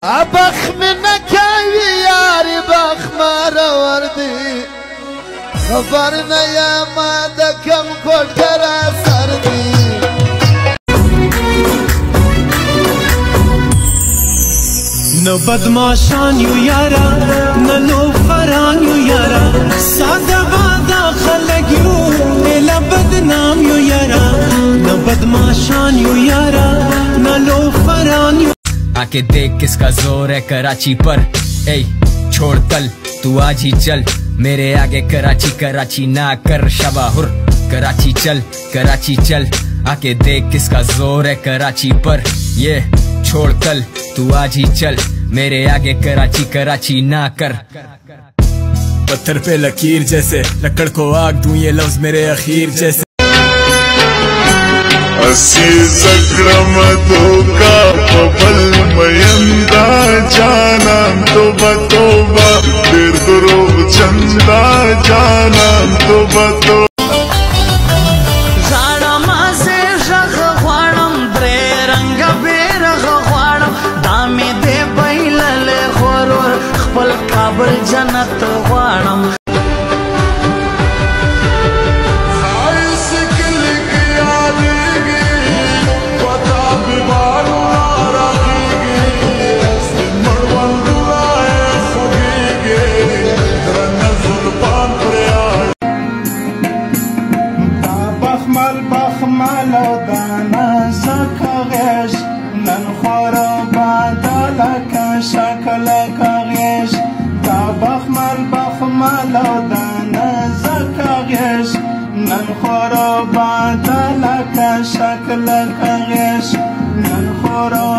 ابخ من کوي یار بخ مر وردی خبر نه یم د کم کوټر سر دی نو بدماشان یو یارا نو لوفران یو یارا ساده بادا خلق یو الا بدنام یو یارا نو بدماشان یو یارا نو لوفران یو आके देख किसका जोर है कराची पर ए छोड़ कल तू आज ही चल मेरे आगे कराची कराची ना कर शबाहुर कराची चल आके देख किसका जोर है कराची पर ये छोड़ कल तू आज ही चल मेरे आगे कराची कराची ना कर पत्थर पे लकीर जैसे लकड़ को आग दूं ये लफ्ज मेरे अखीर जैसे असीज अकरम धोखा पबल मयंदा जाना तोबा फिर दुरूग चंदा जाना तोबा जाड़ा मासे रख ख्वाड़म द्रे रंग बेरख ख्वाड़म दामे दे बैलले खोरोर खपल काबल जन्नत ख्वाड़म نن خورو بعد لك شكلك غش نن خورو